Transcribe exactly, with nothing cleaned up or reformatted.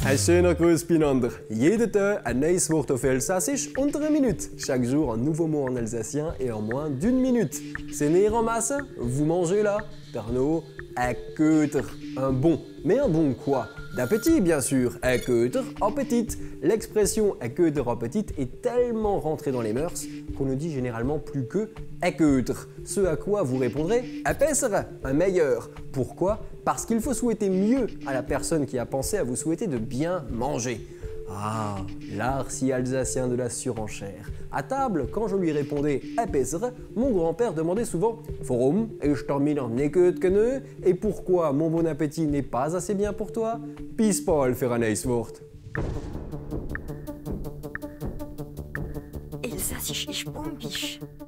Ein schöner Gruß beieinander. Jeden Tag ein neues Wort auf Elsassisch unter eine Minute. Chaque jour un nouveau mot en alsacien et en moins d'une minute. C'est né en masse? Vous mangez là? Pernod, ekeuter. Un bon. Mais un bon quoi? D'appétit bien sûr. Ekeuter, appétit. L'expression ekeuter appétit est tellement rentrée dans les mœurs qu'on ne dit généralement plus que ekeuter. Ce à quoi vous répondrez epesser, un meilleur. Pourquoi? Parce qu'il faut souhaiter mieux à la personne qui a pensé à vous souhaiter de bien manger. Ah, l'art si alsacien de la surenchère. À table, quand je lui répondais epesser, mon grand-père demandait souvent Warum ich termine en ekeuter kenne? Et pourquoi mon bon appétit n'est pas assez bien pour toi? Bis bald für ein neues Wort. Elsassisch ist bombisch.